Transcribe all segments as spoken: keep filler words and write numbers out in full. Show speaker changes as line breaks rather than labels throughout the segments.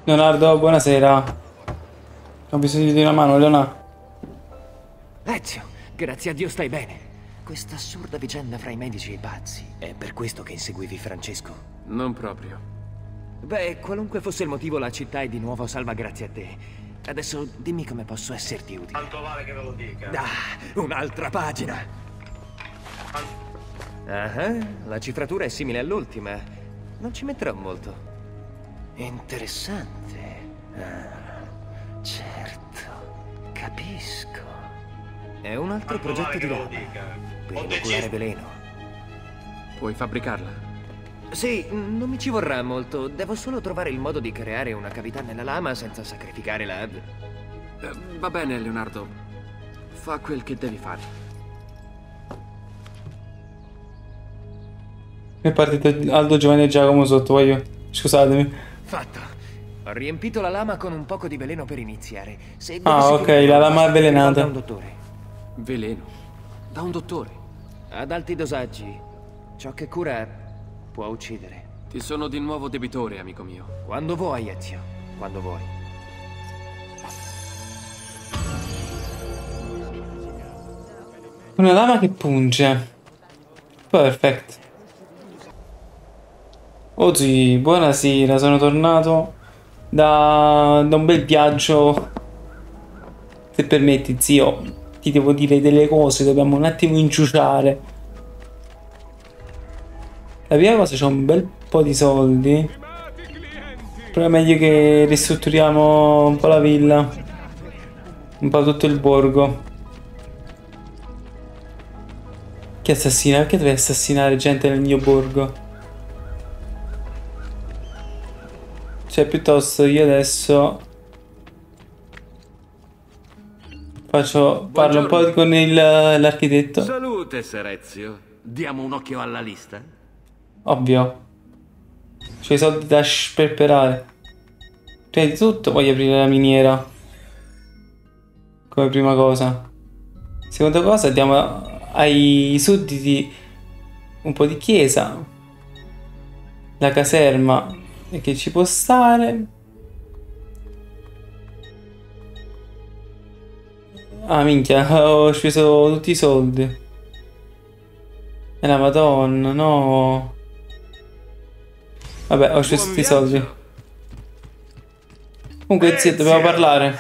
Leonardo, buonasera. Ho bisogno di una mano, Leonardo.
Ezio, grazie a Dio stai bene. Questa assurda vicenda fra i medici e i pazzi. È per questo che inseguivi Francesco?
Non proprio.
Beh, qualunque fosse il motivo, la città è di nuovo salva grazie a te. Adesso dimmi come posso esserti utile.
Quanto vale che ve lo dica?
Ah, un'altra pagina. Ah, la cifratura è simile all'ultima. Non ci metterò molto. Interessante. Ah, certo, capisco. È un altro
Quanto
progetto
vale
di
che ve lo
lama
dica?
per
Ho
inoculare
deciso.
veleno.
Puoi fabbricarla?
Sì, non mi ci vorrà molto. Devo solo trovare il modo di creare una cavità nella lama senza sacrificare la...
Eh, va bene, Leonardo. Fa quel che devi fare.
È partito Aldo, Giovanni e Giacomo sotto, voglio. Scusatemi.
Fatto. Ho riempito la lama con un poco di veleno per iniziare. Se
Ah,
dovessi
ok,
finire,
la lama
basta che
avvelenata.
rivolga un dottore.
Veleno. Da un dottore.
Ad alti dosaggi, ciò che cura può uccidere.
Ti sono di nuovo debitore, amico mio.
Quando vuoi, Ezio. Quando vuoi.
Una lama che punge. Perfetto. Oggi, buonasera, sono tornato da, da un bel viaggio. Se permetti, zio, ti devo dire delle cose, dobbiamo un attimo inciuciare. La prima cosa, c'è un bel po' di soldi. Però è meglio che ristrutturiamo un po' la villa. Un po' tutto il borgo. Che assassina? Perché deve assassinare gente nel mio borgo? Cioè, piuttosto io adesso faccio, parlo un po'
Buongiorno.
con il- l'architetto.
Salute, Ser Ezio. Diamo un occhio alla lista?
Ovvio. C'ho i soldi da sperperare. Prima di tutto voglio aprire la miniera. Come prima cosa. Seconda cosa, diamo ai sudditi un po' di chiesa. La caserma che ci può stare. Ah, minchia, ho speso tutti i soldi. E la madonna, no. Vabbè, ho speso
Buon
tutti i soldi.
viaggio.
Comunque, zio, dobbiamo
Ezio.
parlare.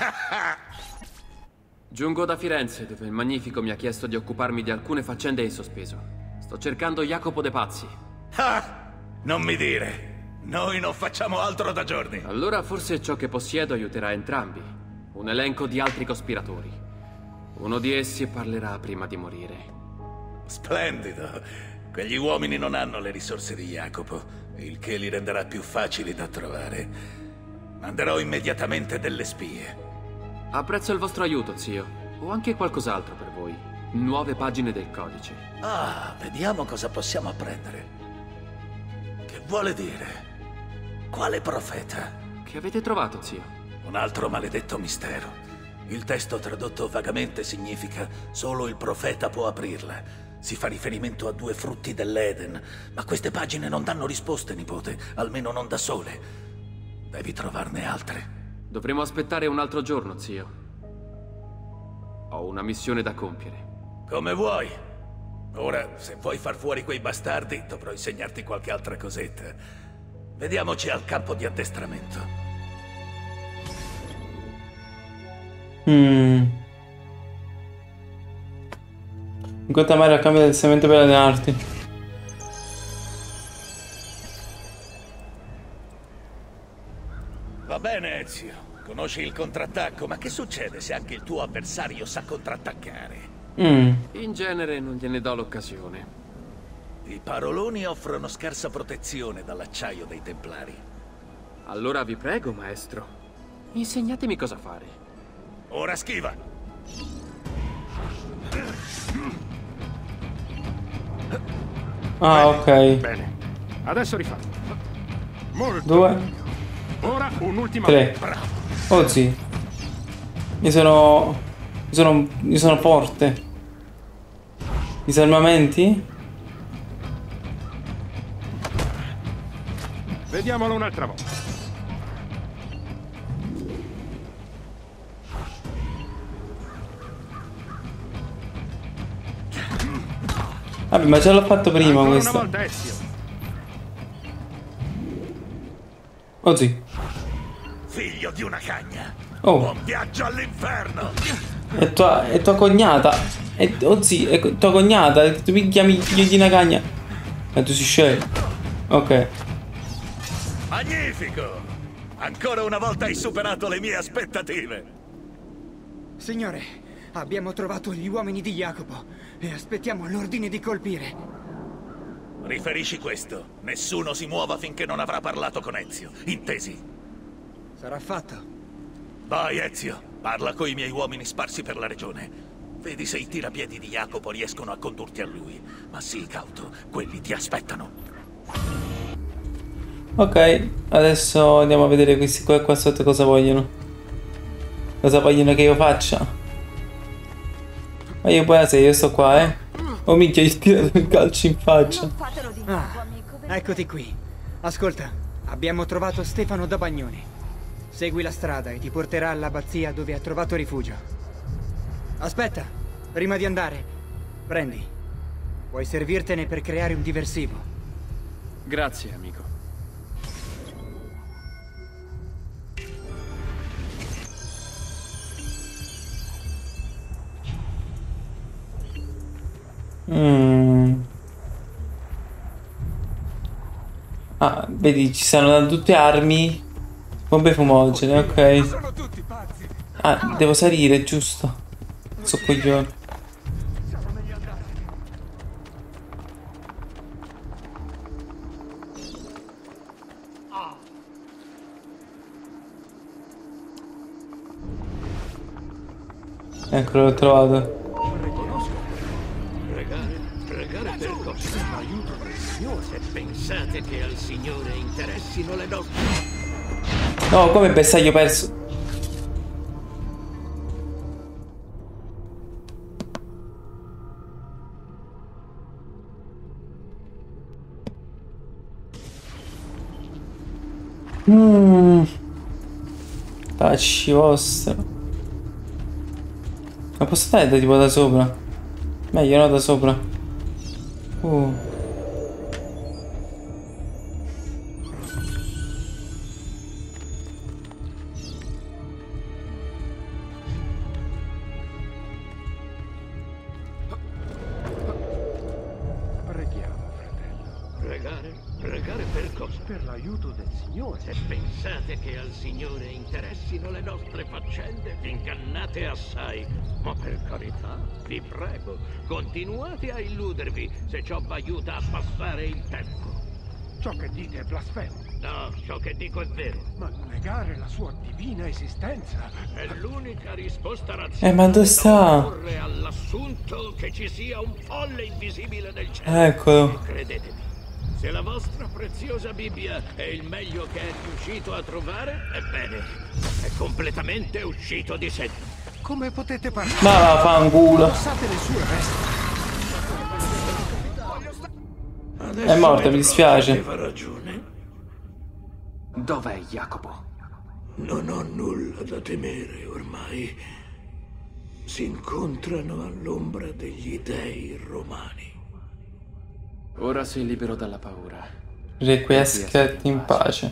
Giungo da Firenze, dove il Magnifico mi ha chiesto di occuparmi di alcune faccende in sospeso. Sto cercando Jacopo De Pazzi.
Ah, non mi dire. Noi non facciamo altro da giorni.
Allora forse ciò che possiedo aiuterà entrambi. Un elenco di altri cospiratori. Uno di essi parlerà prima di morire.
Splendido. Quegli uomini non hanno le risorse di Jacopo, il che li renderà più facili da trovare. Manderò immediatamente delle spie.
Apprezzo il vostro aiuto, zio. Ho anche qualcos'altro per voi. Nuove pagine del codice.
Ah, vediamo cosa possiamo apprendere. Che vuole dire? Quale profeta?
Che avete trovato, zio?
Un altro maledetto mistero. Il testo tradotto vagamente significa solo il profeta può aprirla. Si fa riferimento a due frutti dell'Eden, ma queste pagine non danno risposte, nipote, almeno non da sole. Devi trovarne altre.
Dovremo aspettare un altro giorno, zio. Ho una missione da compiere.
Come vuoi. Ora, se vuoi far fuori quei bastardi, dovrò insegnarti qualche altra cosetta. Vediamoci al campo di addestramento.
Mm. Incontra Mario al cambio del semento per allenarti.
Va bene, Ezio. Conosci il contrattacco, ma che succede se anche il tuo avversario sa contrattaccare?
Mm.
In genere non gliene do l'occasione.
I paroloni offrono scarsa protezione dall'acciaio dei Templari.
Allora vi prego, maestro. Insegnatemi cosa fare.
Ora schiva!
Ah, ok.
Bene. Adesso rifatto. Molto.
Due,
Ora un'ultima.
tre.
Bravo!
Oh, sì. Mi sono... Mi sono... Mi sono forte. Disarmamenti?
Vediamolo un'altra volta.
Vabbè, ma già l'ho fatto prima
Ancora
questo.
una volta, Ezio.
Oh sì.
Figlio di una cagna.
Oh.
Buon viaggio all'inferno.
È tua, è tua cognata. È, oh sì, è co- tua cognata. Tu mi chiami figlio di una cagna. E tu si scegli. Ok.
Magnifico. Ancora una volta hai superato le mie aspettative.
Signore, abbiamo trovato gli uomini di Jacopo e aspettiamo l'ordine di colpire.
Riferisci questo. Nessuno si muova finché non avrà parlato con Ezio. Intesi?
Sarà fatto.
Vai, Ezio. Parla coi miei uomini sparsi per la regione. Vedi se i tirapiedi di Jacopo riescono a condurti a lui. Ma sii cauto, quelli ti aspettano.
Ok, adesso andiamo a vedere questi qua, qua sotto cosa vogliono. Cosa vogliono che io faccia? Ma io poi se io sto qua, eh. Oh minchia, gli ho tirato un calcio in faccia.
Non fatelo di nuovo,
Ah,
amico.
eccoti qui. Ascolta, abbiamo trovato Stefano da Bagnoni. Segui la strada e ti porterà all'abbazia dove ha trovato rifugio. Aspetta, prima di andare, prendi. Puoi servirtene per creare un diversivo.
Grazie, amico.
Mm. Ah, vedi, ci stanno tutte armi. Bombe fumogene, ok. Ah, devo salire, giusto. So coglione. Ecco, l'ho trovato.
Pregare, pregare per cosa? Per l'aiuto del Signore. Se pensate che al Signore interessino le nostre...
No, come bersaglio perso? Mmm. Tacci vostro. Ma posso andare da tipo da sopra? Meglio no da sopra. Uh.
Preghiamo, fratello.
Pregare, pregare per cosa?
Per l'aiuto del Signore.
Se pensate che al Signore interessino le nostre faccende, vi ingannate assai. Ma per carità, vi prego, continuate a illudervi se ciò vi aiuta a passare il tempo.
Ciò che dite è blasfemo.
No, ciò che dico è vero.
Ma negare la sua divina esistenza
È l'unica risposta
Eh,
razionale
ma dove
da
sta?
opporre all'assunto che ci sia un folle invisibile nel cielo.
Eccolo.
Credetemi, se la vostra preziosa Bibbia è il meglio che è riuscito a trovare, ebbene, è completamente uscito di sé.
come potete parlare?
Ma vaffanculo.
Indossate le sue vesti.
È morto, mi dispiace.
Aveva ragione.
Dov'è Jacopo?
Non ho nulla da temere ormai. Si incontrano all'ombra degli dei romani.
Ora sei libero dalla paura.
Requiescat in pace.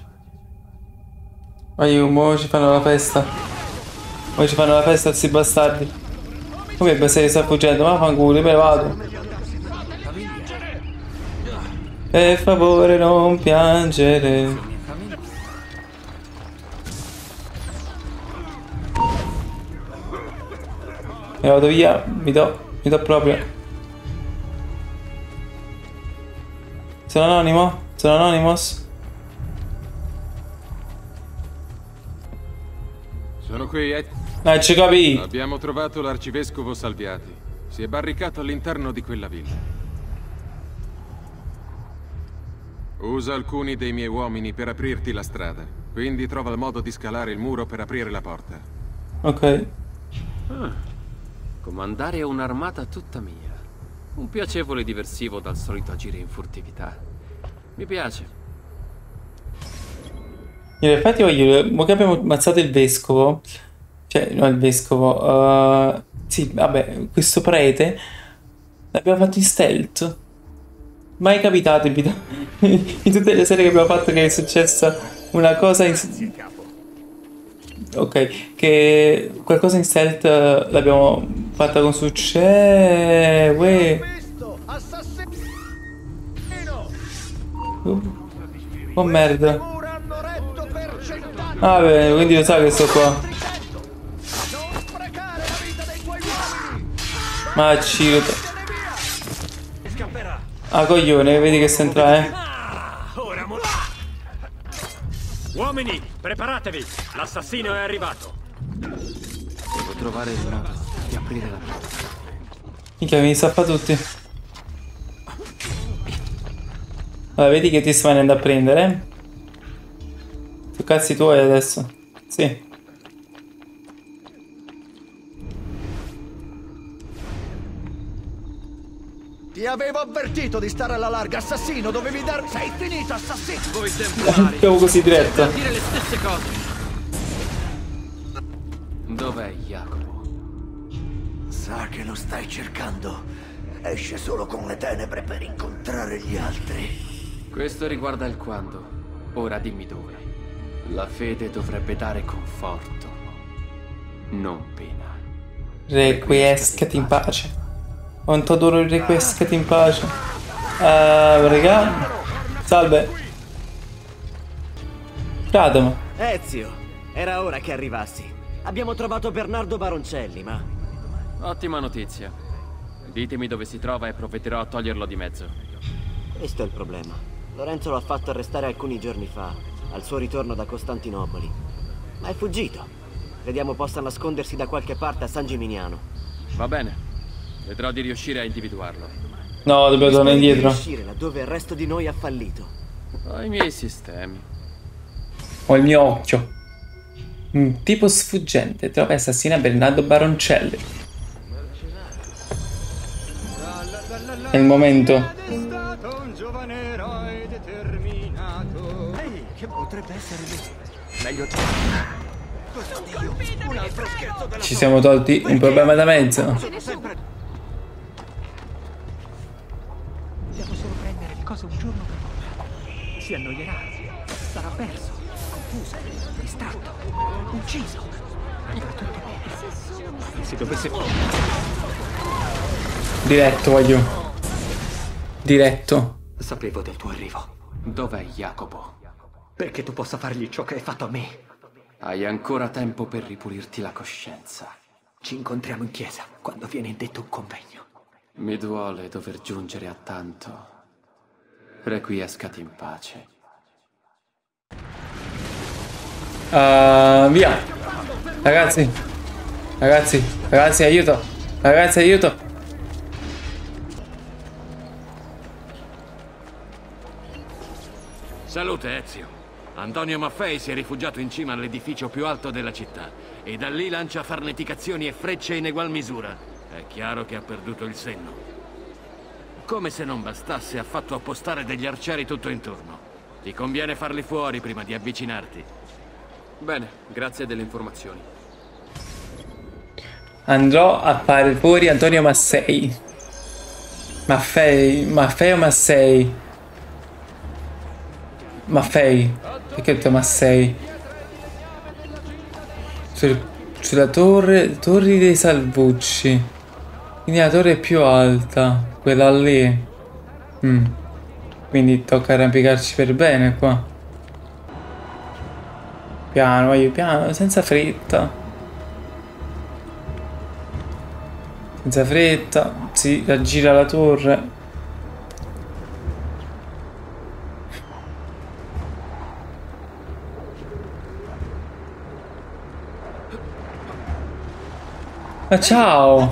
Vai, mo ci fanno la festa. Mo ci fanno la festa a sti bastardi. Come il bastardo sta fuggendo? Ma fanculo, me ne vado. Per favore non piangere. E vado via, mi do, mi do proprio. Sono anonimo? Sono Anonymous?
Sono qui, eh.
Eh, ci capì.
Abbiamo trovato l'arcivescovo Salviati. Si è barricato all'interno di quella villa. Usa alcuni dei miei uomini per aprirti la strada. Quindi trova il modo di scalare il muro per aprire la porta.
Ok.
Ah, comandare un'armata tutta mia. Un piacevole diversivo dal solito agire in furtività. Mi piace.
In effetti voglio... Mo che abbiamo ammazzato il vescovo. Cioè, no, il vescovo. Uh, sì, vabbè, questo prete. L'abbiamo fatto in stealth. mai capitato in vita. In tutte le serie che abbiamo fatto che è successa una cosa in... Ok, che qualcosa in stealth l'abbiamo fatta con successo. Uè. Oh merda. Ah beh, quindi lo sa che sto qua. Ma Ciro. Ah coglione, vedi che sta entrando, eh.
Uomini, preparatevi! L'assassino è arrivato!
Devo trovare il modo di aprire la porta.
Minchia, mi staffa tutti. Allora, vedi che ti stai venendo a prendere, eh? Tu cazzi tuoi adesso. Sì.
Ti avevo avvertito di stare alla larga, assassino, dovevi dar... Sei finito, assassino!
Voi templari!
Siamo così diretto.
Per dire le stesse cose! Dov'è Jacopo?
Sa che lo stai cercando. Esce solo con le tenebre per incontrare gli altri.
Questo riguarda il quando. Ora dimmi dove. La fede dovrebbe dare conforto, non pena.
Requiescati in pace. Quanto adoro il requiescati in pace. Uh, raga. Salve. Cadamo.
Ezio, era ora che arrivassi. Abbiamo trovato Bernardo Baroncelli, ma...
Ottima notizia. Ditemi dove si trova e provvederò a toglierlo di mezzo.
Questo è il problema. Lorenzo l'ha fatto arrestare alcuni giorni fa, al suo ritorno da Costantinopoli. Ma è fuggito. Crediamo possa nascondersi da qualche parte a San Gimignano.
Va bene. Vedrò di riuscire a individuarlo.
No, dobbiamo tornare indietro.
Riuscire laddove il resto di noi ha fallito.
Ho i miei sistemi.
Ho il mio occhio. Un tipo sfuggente trova e assassina Bernardo Baroncelli. È il momento.
Un giovane eroe determinato. Ehi, che potrebbe essere lui? Meglio te. Oddio, un altro scherzo della...
Ci siamo tolti un problema da mezzo.
Devo solo prendere le cose un giorno per volta. Si annoierà, sarà perso, confuso, distratto, ucciso. Andrà tutto bene. Se dovesse...
Diretto voglio. Diretto.
Sapevo del tuo arrivo.
Dov'è Jacopo?
Perché tu possa fargli ciò che hai fatto a me.
Hai ancora tempo per ripulirti la coscienza.
Ci incontriamo in chiesa quando viene indetto un convegno.
Mi duole dover giungere a tanto. Requiescati in pace.
Uh, via. Ragazzi. Ragazzi. Ragazzi, aiuto. Ragazzi, aiuto.
Salute, Ezio. Antonio Maffei si è rifugiato in cima all'edificio più alto della città e da lì lancia farneticazioni e frecce in egual misura. È chiaro che ha perduto il senno. Come se non bastasse, ha fatto appostare degli arcieri tutto intorno. Ti conviene farli fuori prima di avvicinarti.
Bene, grazie delle informazioni.
Andrò a fare fuori Antonio Maffei. Maffei. Maffei o Massei? Maffei. Perché ho detto Massei? Sul, sulla torre. Torri dei Salvucci. Quindi la torre è più alta. Quella lì. Mm. Quindi tocca arrampicarci per bene qua. Piano, voglio piano, senza fretta. Senza fretta. Si raggira la torre. Ma ciao!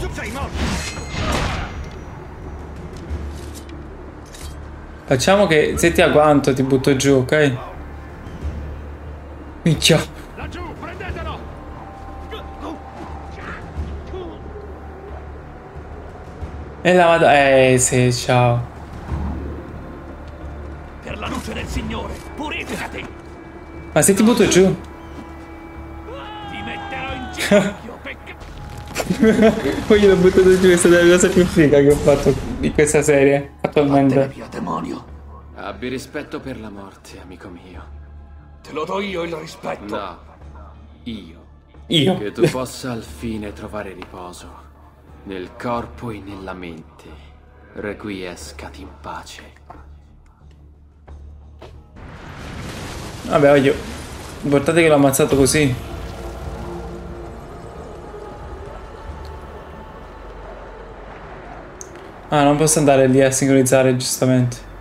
Facciamo che se ti agguanto ti butto giù, ok? Minchia!
Laggiù, prendetelo!
E la vado... Eh sì, ciao.
Per la luce del Signore, purificati!
Ma se ti butto giù?
Ti metterò in ginocchio, peccato!
Poi gliel'ho buttato giù, è stata la cosa più figa che ho fatto in questa serie attualmente.
Vattene via, demonio.
Abbi rispetto per la morte, amico mio.
Te lo do io il rispetto.
No, io.
Io.
Che tu possa al fine trovare riposo nel corpo e nella mente. Requiescati in pace.
Vabbè, voglio. Guardate che l'ho ammazzato così. Ah, non posso andare lì a sincronizzare, giustamente.